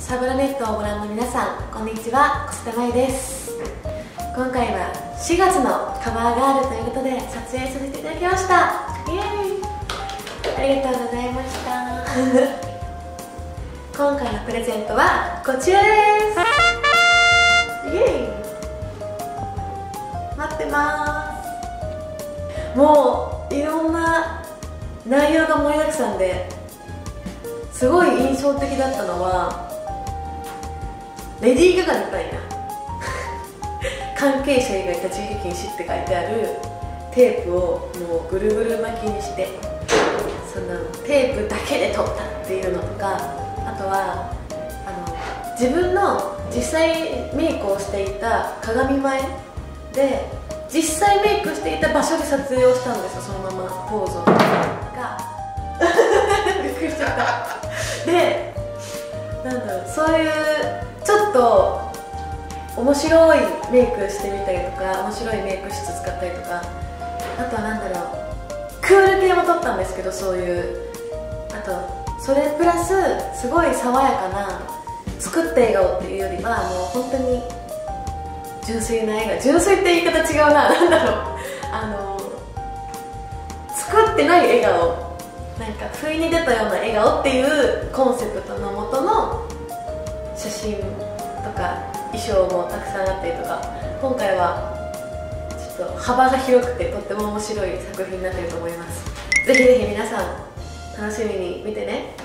サブラネットをご覧の皆さん、こんにちは、小瀬田舞です。今回は4月のカバーガールということで撮影させていただきました。イエーイ、ありがとうございました今回のプレゼントはこちらです。イエーイ、待ってます。もういろんな内容が盛りだくさんですごい印象的だったのは、レディー・ガガみたいな関係者以外立ち入り禁止って書いてあるテープをもうぐるぐる巻きにして、そのテープだけで撮ったっていうのとか、あとは自分の実際メイクをしていた鏡前で実際メイクしていた場所で撮影をしたんですよ。そのままポーズをがびっくりしちゃったで、なんだろう、そういうちょっと面白いメイクしてみたりとか、面白いメイク室使ったりとか、あとはなんだろう、クール系も撮ったんですけど、そういう、あとそれプラスすごい爽やかな作った笑顔っていうよりは、もう本当に純粋な笑顔、純粋って言い方違うな、なんだろう、作ってない笑顔、なんか不意に出たような笑顔っていうコンセプトのもとの写真とか衣装もたくさんあったりとか、今回はちょっと幅が広くてとっても面白い作品になっていると思います。ぜひぜひ皆さん楽しみに見てね。